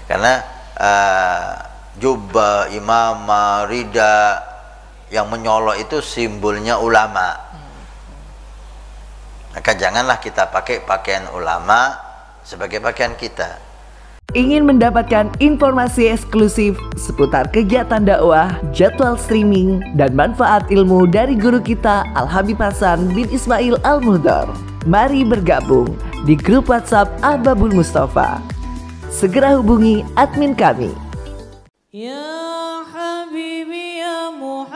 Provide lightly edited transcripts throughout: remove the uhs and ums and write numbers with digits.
Karena jubah, imamah, rida yang menyolok itu simbolnya ulama. Maka janganlah kita pakai pakaian ulama sebagai pakaian kita. Ingin mendapatkan informasi eksklusif seputar kegiatan dakwah, jadwal streaming, dan manfaat ilmu dari guru kita Al-Habib Hasan bin Ismail Al-Muhdhar? Mari bergabung di grup WhatsApp Ahbabul Mustafa. Segera hubungi admin kami. Ya Habibi ya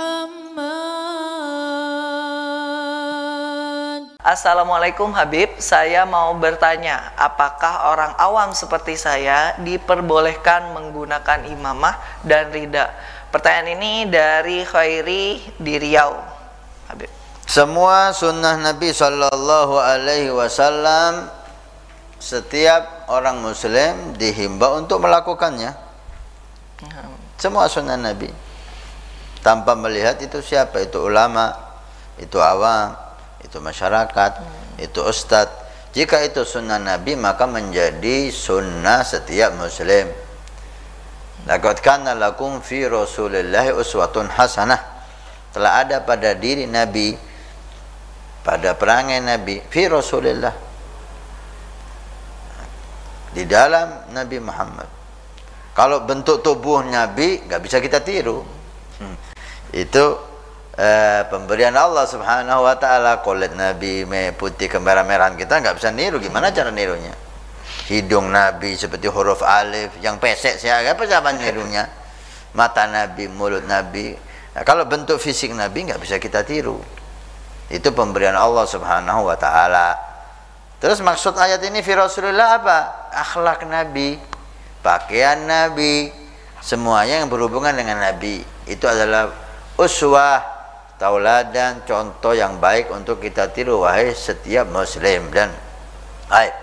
Muhammad. Assalamualaikum Habib, saya mau bertanya, apakah orang awam seperti saya diperbolehkan menggunakan imamah dan rida? Pertanyaan ini dari Khairi di Riau, Habib. Semua sunnah Nabi Sallallahu Alaihi Wasallam, setiap orang Muslim dihimbau untuk melakukannya. Semua sunnah Nabi, tanpa melihat itu siapa, itu ulama, itu awam, itu masyarakat, itu ustadz. Jika itu sunnah Nabi, maka menjadi sunnah setiap Muslim. Laqad kana lakum fi Rasulillahi uswatun hasanah. Telah ada pada diri Nabi, pada perangai Nabi, fi Rasulillah, di dalam Nabi Muhammad. Kalau bentuk tubuh Nabi nggak bisa kita tiru. Itu pemberian Allah Subhanahu Wa Taala. Kulit Nabi putih kemerah-merahan, kita nggak bisa niru. Gimana cara nirunya? Hidung Nabi seperti huruf alif yang pesek, siapa cara nirunya? Mata Nabi, mulut Nabi. Nah, kalau bentuk fisik Nabi nggak bisa kita tiru. Itu pemberian Allah Subhanahu Wa Taala. Terus maksud ayat ini fi Rasulillah apa? Akhlak Nabi, pakaian Nabi, semuanya yang berhubungan dengan Nabi itu adalah uswah, tauladan, contoh yang baik untuk kita tiru wahai setiap Muslim. Dan baik,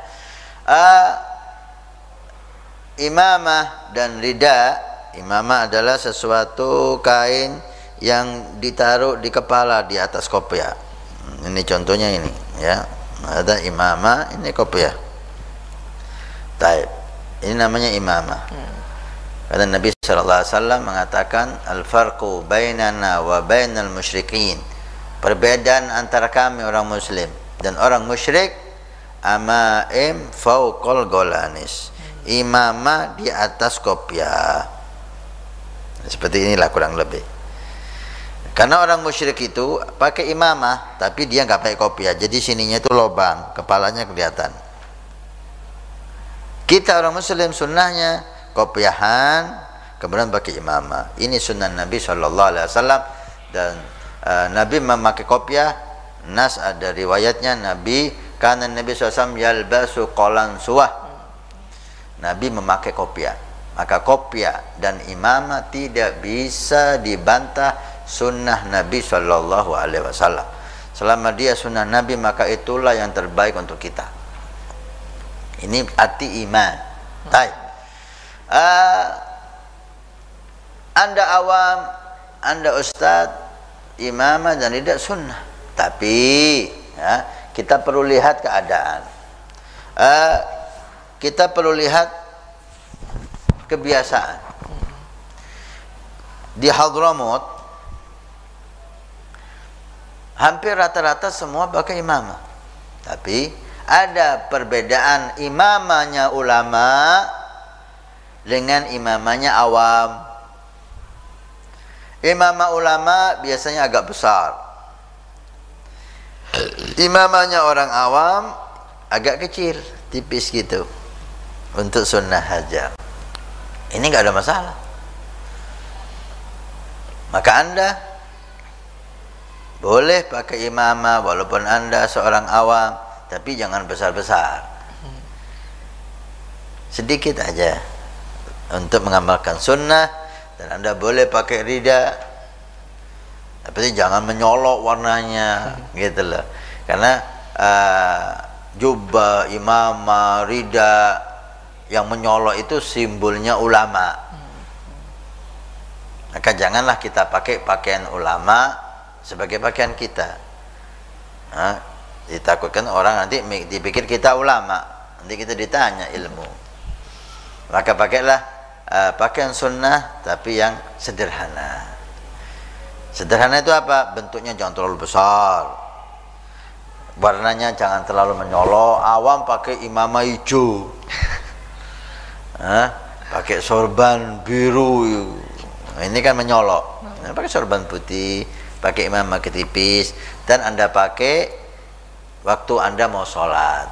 imamah dan rida. Imamah adalah sesuatu kain yang ditaruh di kepala di atas kopiah. Ini contohnya ini, ya. Ada imamah, ini kopiah. Taib. Ini namanya imamah. Karena Nabi sallallahu alaihi wasallam mengatakan al-farqu bainana wa bainal musyrikin. Perbedaan antara kami orang muslim dan orang musyrik, amaim fauqal golanis. Imamah di atas kopiah. Seperti inilah kurang lebih. Karena orang musyrik itu pakai imamah, tapi dia nggak pakai kopiah. Jadi sininya itu lubang, kepalanya kelihatan. Kita orang Muslim sunnahnya kopiahan, kemudian pakai imamah. Ini sunnah Nabi Shallallahu Alaihi Wasallam. Dan Nabi memakai kopiah. Nas ada riwayatnya Nabi karena Nabi SAW yalbasu qolan suwah. Nabi memakai kopiah. Maka kopiah dan imamah tidak bisa dibantah sunnah Nabi Shallallahu Alaihi Wasallam. Selama dia sunnah Nabi, maka itulah yang terbaik untuk kita. Ini arti iman. Baik. Anda awam, Anda ustadz, imamah dan tidak sunnah. Tapi ya, kita perlu lihat keadaan. Kita perlu lihat kebiasaan. Di Hadramut hampir rata-rata semua pakai imamah. Tapi ada perbedaan imamahnya ulama dengan imamahnya awam. Imamah ulama biasanya agak besar. Imamahnya orang awam agak kecil, tipis gitu. Untuk sunnah hajar. Ini nggak ada masalah. Maka Anda boleh pakai imamah walaupun Anda seorang awam, tapi jangan besar-besar. Sedikit aja untuk mengamalkan sunnah. Dan Anda boleh pakai rida, tapi jangan menyolok warnanya, gitu loh. Karena jubah, imamah, rida yang menyolok itu simbolnya ulama. Maka janganlah kita pakai pakaian ulama sebagai pakaian kita. Nah, ditakutkan orang nanti dipikir kita ulama, nanti kita ditanya ilmu. Maka pakailah pakaian sunnah tapi yang sederhana. Sederhana itu apa? Bentuknya jangan terlalu besar, warnanya jangan terlalu menyolok. Awam pakai imamah hijau, pakai sorban biru, ini kan menyolok. Nah, pakai sorban putih, pakai imamah ketipis, dan Anda pakai waktu Anda mau sholat.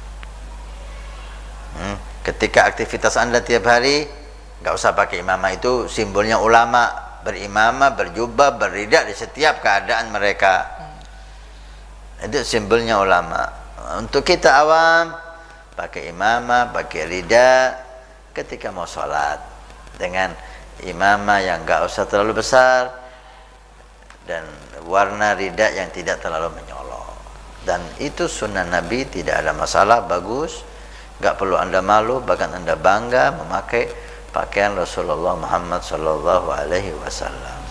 Ketika aktivitas Anda tiap hari, nggak usah pakai imamah. Itu simbolnya ulama, berimamah, berjubah, berridak di setiap keadaan mereka. Itu simbolnya ulama. Untuk kita awam, pakai imamah, pakai ridak ketika mau sholat, dengan imamah yang nggak usah terlalu besar dan warna ridak yang tidak terlalu menyolok. Dan itu sunnah Nabi, tidak ada masalah, bagus. Nggak perlu Anda malu, bahkan Anda bangga memakai pakaian Rasulullah Muhammad sallallahu alaihi wasallam.